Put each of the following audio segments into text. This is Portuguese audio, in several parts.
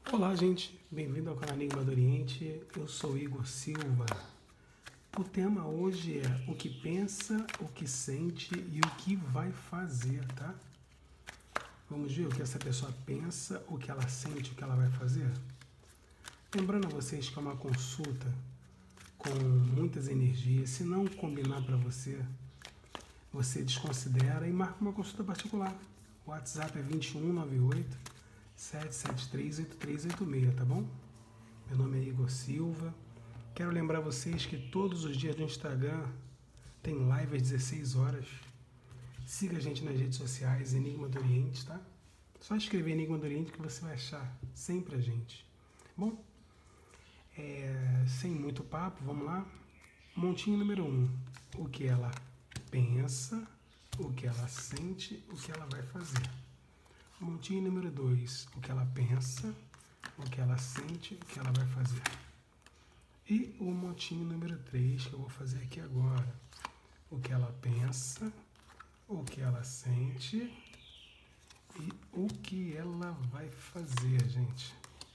Olá, gente, bem-vindo ao canal Enigma do Oriente. Eu sou Igor Silva. O tema hoje é o que pensa, o que sente e o que vai fazer, tá? Vamos ver o que essa pessoa pensa, o que ela sente, o que ela vai fazer? Lembrando a vocês que é uma consulta com muitas energias. Se não combinar para você, você desconsidera e marca uma consulta particular. O WhatsApp é 2198 773-8386, tá bom? Meu nome é Igor Silva. Quero lembrar vocês que todos os dias no Instagram tem live às 16 horas. Siga a gente nas redes sociais, Enigma do Oriente, tá? Só escrever Enigma do Oriente que você vai achar sempre a gente. Bom, sem muito papo, vamos lá? Montinho número 1. O que ela pensa, o que ela sente, o que ela vai fazer. Montinho número 2, o que ela pensa, o que ela sente, o que ela vai fazer. E o montinho número 3, que eu vou fazer aqui agora. O que ela pensa, o que ela sente e o que ela vai fazer, gente.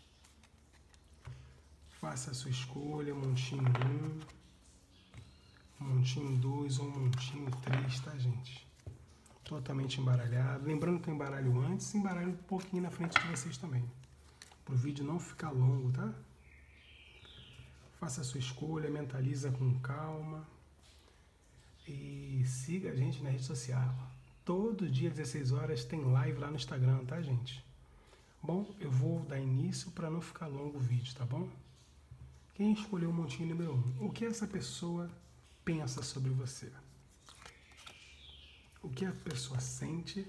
Faça a sua escolha, montinho 1, montinho 2 ou montinho 3, tá, gente? Totalmente embaralhado. Lembrando que eu embaralho antes, embaralho um pouquinho na frente de vocês também. Para o vídeo não ficar longo, tá? Faça a sua escolha, mentaliza com calma. E siga a gente na rede social. Todo dia, às 16 horas, tem live lá no Instagram, tá, gente? Bom, eu vou dar início para não ficar longo o vídeo, tá bom? Quem escolheu o montinho número 1? O que essa pessoa pensa sobre você? O que a pessoa sente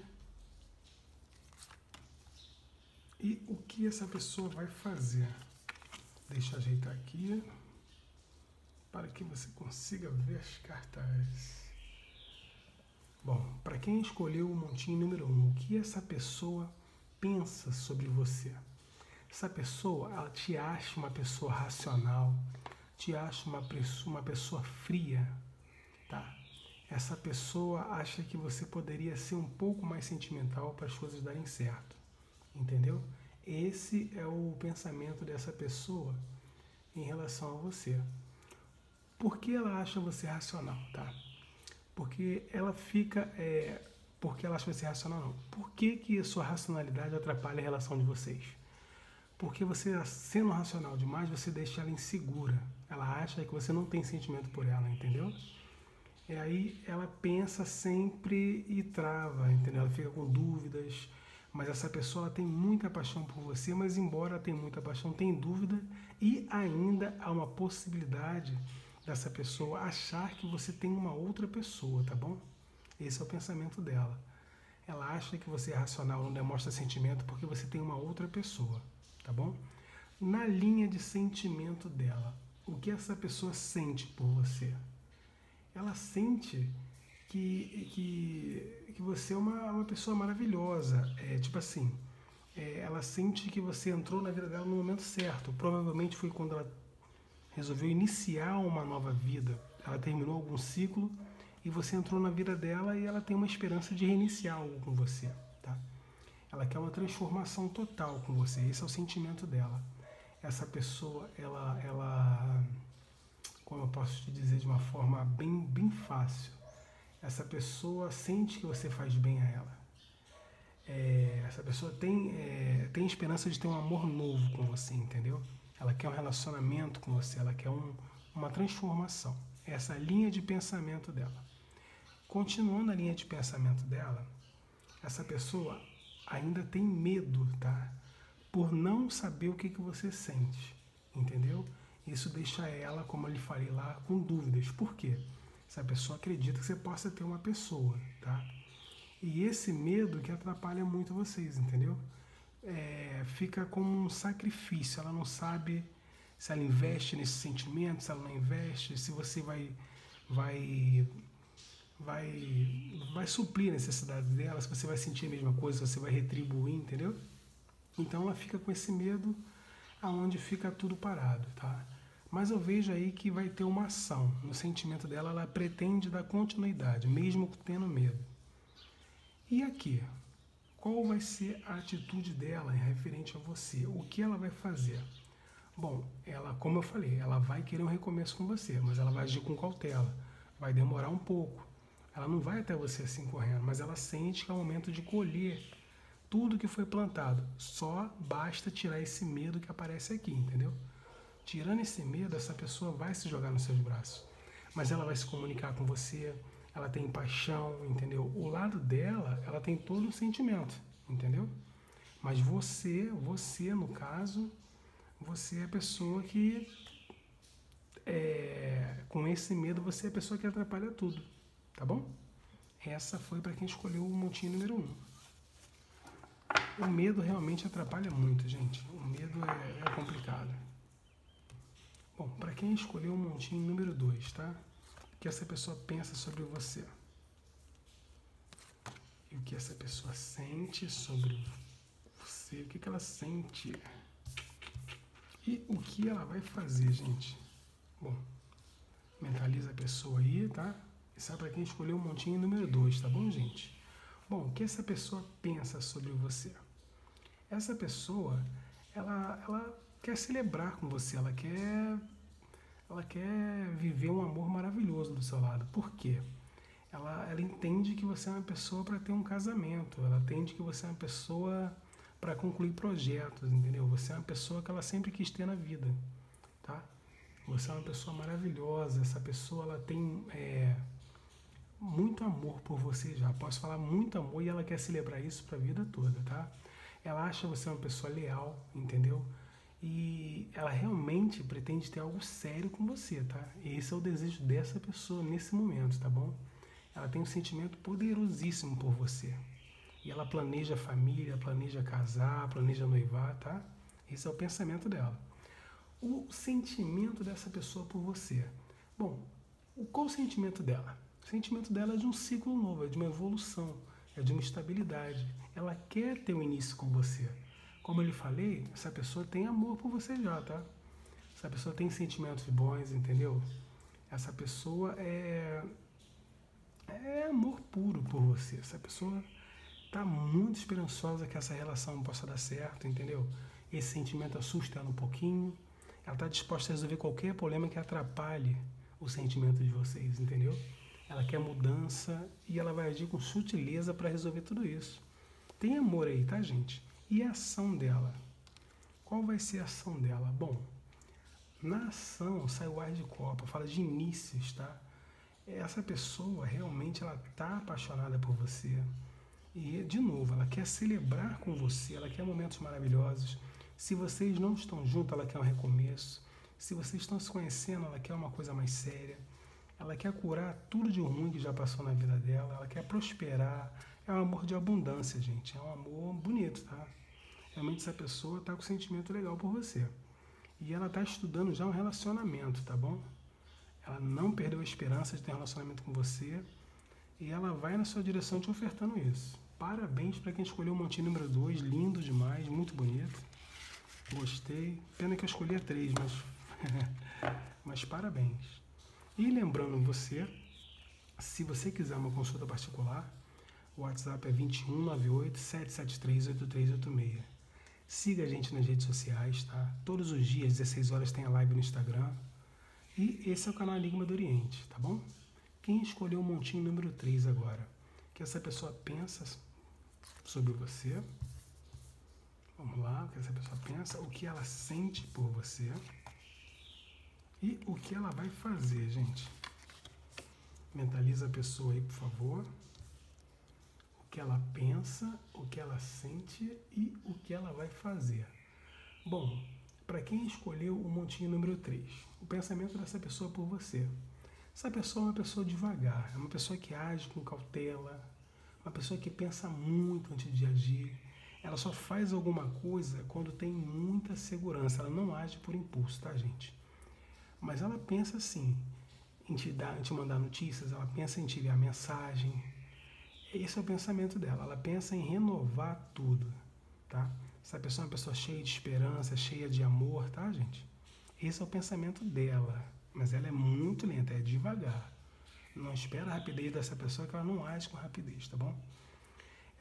e o que essa pessoa vai fazer. Deixa eu ajeitar aqui para que você consiga ver as cartas. Bom, para quem escolheu o montinho número 1, o que essa pessoa pensa sobre você? Essa pessoa, ela te acha uma pessoa racional, te acha uma pessoa fria, tá? Essa pessoa acha que você poderia ser um pouco mais sentimental para as coisas darem certo, entendeu? Esse é o pensamento dessa pessoa em relação a você. Por que ela acha você racional, tá? Porque ela fica... porque ela acha você racional, não. Por que a sua racionalidade atrapalha a relação de vocês? Porque você, sendo racional demais, você deixa ela insegura. Ela acha que você não tem sentimento por ela, entendeu? E aí ela pensa sempre e trava, entendeu? Ela fica com dúvidas, mas essa pessoa tem muita paixão por você, mas embora tenha muita paixão, tem dúvida e ainda há uma possibilidade dessa pessoa achar que você tem uma outra pessoa, tá bom? Esse é o pensamento dela. Ela acha que você é racional, não demonstra sentimento porque você tem uma outra pessoa, tá bom? Na linha de sentimento dela, o que essa pessoa sente por você? Ela sente que você é uma pessoa maravilhosa. Tipo assim, ela sente que você entrou na vida dela no momento certo. Provavelmente foi quando ela resolveu iniciar uma nova vida. Ela terminou algum ciclo e você entrou na vida dela e ela tem uma esperança de reiniciar algo com você, tá? Ela quer uma transformação total com você. Esse é o sentimento dela. Essa pessoa, como eu posso te dizer de uma forma bem fácil, essa pessoa sente que você faz bem a ela. Essa pessoa tem esperança de ter um amor novo com você, entendeu? Ela quer um relacionamento com você, ela quer uma transformação. Essa é a linha de pensamento dela. Continuando a linha de pensamento dela, essa pessoa ainda tem medo, tá? Por não saber o que você sente, entendeu? Isso deixa ela, como eu lhe falei lá, com dúvidas. Por quê? Essa pessoa acredita que você possa ter uma pessoa, tá? E esse medo que atrapalha muito vocês, entendeu? Fica como um sacrifício. Ela não sabe se ela investe nesse sentimento, se ela não investe, se você vai suprir a necessidade dela, se você vai sentir a mesma coisa, se você vai retribuir, entendeu? Então ela fica com esse medo aonde fica tudo parado, tá? Mas eu vejo aí que vai ter uma ação. No sentimento dela, ela pretende dar continuidade, mesmo tendo medo. E aqui? qual vai ser a atitude dela em referente a você? O que ela vai fazer? Bom, ela, como eu falei, ela vai querer um recomeço com você, mas ela vai agir com cautela. Vai demorar um pouco. Ela não vai até você assim correndo, mas ela sente que é o momento de colher tudo que foi plantado. Só basta tirar esse medo que aparece aqui, entendeu? Tirando esse medo, essa pessoa vai se jogar nos seus braços. Mas ela vai se comunicar com você, ela tem paixão, entendeu? O lado dela, ela tem todo o sentimento, entendeu? Mas você no caso, você é a pessoa que, com esse medo, você é a pessoa que atrapalha tudo, tá bom? Essa foi para quem escolheu o montinho número 1. O medo realmente atrapalha muito, gente. O medo é complicado. Bom, para quem escolheu o montinho número 2, tá? O que essa pessoa pensa sobre você? E o que essa pessoa sente sobre você? O que ela sente? E o que ela vai fazer, gente? Bom, mentaliza a pessoa aí, tá? Isso é para quem escolheu o montinho número 2, tá bom, gente? Bom, o que essa pessoa pensa sobre você? Essa pessoa, ela quer celebrar com você, ela quer viver um amor maravilhoso do seu lado. Por quê? Ela entende que você é uma pessoa para ter um casamento, ela entende que você é uma pessoa para concluir projetos, entendeu? Você é uma pessoa que ela sempre quis ter na vida, tá? Você é uma pessoa maravilhosa, essa pessoa ela tem muito amor por você já, posso falar muito amor e ela quer celebrar isso para a vida toda, tá? Ela acha você uma pessoa leal, entendeu? E ela realmente pretende ter algo sério com você, tá? E esse é o desejo dessa pessoa nesse momento, tá bom? Ela tem um sentimento poderosíssimo por você. E ela planeja família, planeja casar, planeja noivar, tá? Esse é o pensamento dela. O sentimento dessa pessoa por você. Bom, qual o sentimento dela? O sentimento dela é de um ciclo novo, é de uma evolução, é de uma estabilidade. Ela quer ter um início com você. Como eu lhe falei, essa pessoa tem amor por você já, tá? Essa pessoa tem sentimentos bons, entendeu? Essa pessoa é amor puro por você. Essa pessoa está muito esperançosa que essa relação possa dar certo, entendeu? Esse sentimento assusta ela um pouquinho. Ela está disposta a resolver qualquer problema que atrapalhe o sentimento de vocês, entendeu? Ela quer mudança e ela vai agir com sutileza para resolver tudo isso. Tem amor aí, tá, gente? E a ação dela? Qual vai ser a ação dela? Bom, na ação sai o ar de copa, fala de inícios, tá? Essa pessoa realmente ela está apaixonada por você. E, de novo, ela quer celebrar com você, ela quer momentos maravilhosos. Se vocês não estão juntos, ela quer um recomeço. Se vocês estão se conhecendo, ela quer uma coisa mais séria. Ela quer curar tudo de ruim que já passou na vida dela. Ela quer prosperar. É um amor de abundância, gente. É um amor bonito, tá? Realmente essa pessoa está com um sentimento legal por você. E ela está estudando já um relacionamento, tá bom? Ela não perdeu a esperança de ter um relacionamento com você. E ela vai na sua direção te ofertando isso. Parabéns para quem escolheu o montinho número 2. Lindo demais, muito bonito. Gostei. Pena que eu escolhi a 3, mas parabéns. E lembrando você, se você quiser uma consulta particular, o WhatsApp é 2198-773-8386. Siga a gente nas redes sociais, tá? Todos os dias, 16 horas, tem a live no Instagram. E esse é o canal Enigma do Oriente, tá bom? Quem escolheu o montinho número 3 agora? O que essa pessoa pensa sobre você? Vamos lá, o que essa pessoa pensa, o que ela sente por você e o que ela vai fazer, gente. Mentaliza a pessoa aí, por favor. O que ela pensa, o que ela sente e o que ela vai fazer. Bom, para quem escolheu o montinho número 3, o pensamento dessa pessoa por você. Essa pessoa é uma pessoa devagar, é uma pessoa que age com cautela, uma pessoa que pensa muito antes de agir. Ela só faz alguma coisa quando tem muita segurança, ela não age por impulso, tá, gente? Mas ela pensa assim, em te mandar notícias, ela pensa em te enviar mensagem. Esse é o pensamento dela, ela pensa em renovar tudo, tá? Essa pessoa é uma pessoa cheia de esperança, cheia de amor, tá, gente? Esse é o pensamento dela, mas ela é muito lenta, é devagar. Não espera a rapidez dessa pessoa, que ela não age com rapidez, tá bom?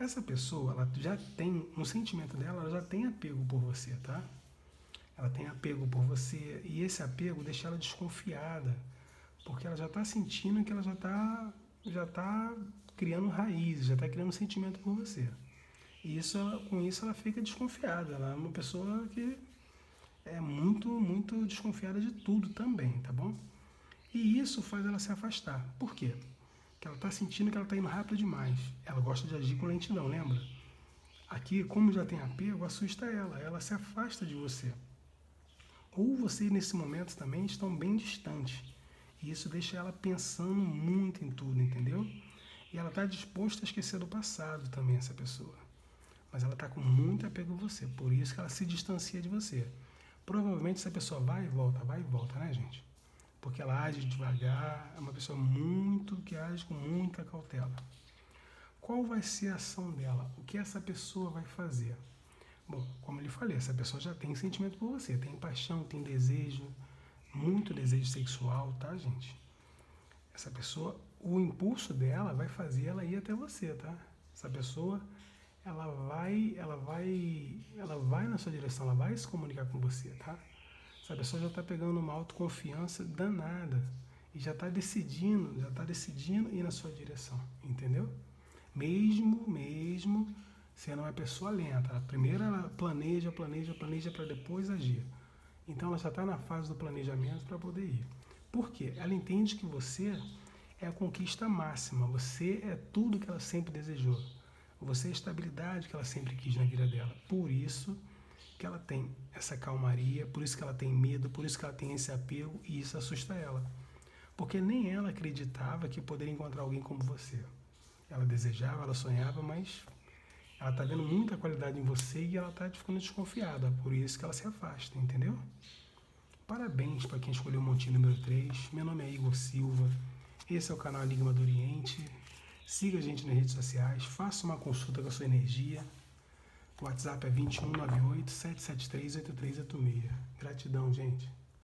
Essa pessoa, ela já tem, no sentimento dela, ela já tem apego por você, tá? Ela tem apego por você e esse apego deixa ela desconfiada, porque ela já está sentindo que ela já tá criando raízes, já está criando sentimento por você. E isso, com isso ela fica desconfiada. Ela é uma pessoa que é muito, muito desconfiada de tudo também, tá bom? E isso faz ela se afastar. Por quê? Porque ela está sentindo que ela está indo rápido demais. Ela gosta de agir com lentidão, lembra? Aqui, como já tem apego, assusta ela. Ela se afasta de você. Ou vocês, nesse momento, também estão bem distantes. E isso deixa ela pensando muito em tudo, entendeu? E ela está disposta a esquecer do passado também, essa pessoa. Mas ela está com muito apego a você. Por isso que ela se distancia de você. Provavelmente essa pessoa vai e volta, né, gente? Porque ela age devagar, é uma pessoa que age com muita cautela. Qual vai ser a ação dela? O que essa pessoa vai fazer? Bom, como eu lhe falei, essa pessoa já tem sentimento por você, tem paixão, tem desejo, muito desejo sexual, tá, gente? Essa pessoa, o impulso dela vai fazer ela ir até você, tá? Essa pessoa, ela vai na sua direção, ela vai se comunicar com você, tá? Essa pessoa já está pegando uma autoconfiança danada e já está decidindo ir na sua direção, entendeu? Mesmo sendo uma pessoa lenta. Primeiro ela planeja para depois agir. Então ela já está na fase do planejamento para poder ir. Por quê? Ela entende que você é a conquista máxima, você é tudo que ela sempre desejou. Você é a estabilidade que ela sempre quis na vida dela. Por isso que ela tem essa calmaria, por isso que ela tem medo, por isso que ela tem esse apego e isso assusta ela. Porque nem ela acreditava que poderia encontrar alguém como você. Ela desejava, ela sonhava, mas ela está vendo muita qualidade em você e ela está ficando desconfiada. Por isso que ela se afasta, entendeu? Parabéns para quem escolheu o montinho número 3. Meu nome é Igor Silva. Esse é o canal Enigma do Oriente. Siga a gente nas redes sociais. Faça uma consulta com a sua energia. O WhatsApp é 2198-773-8386. Gratidão, gente.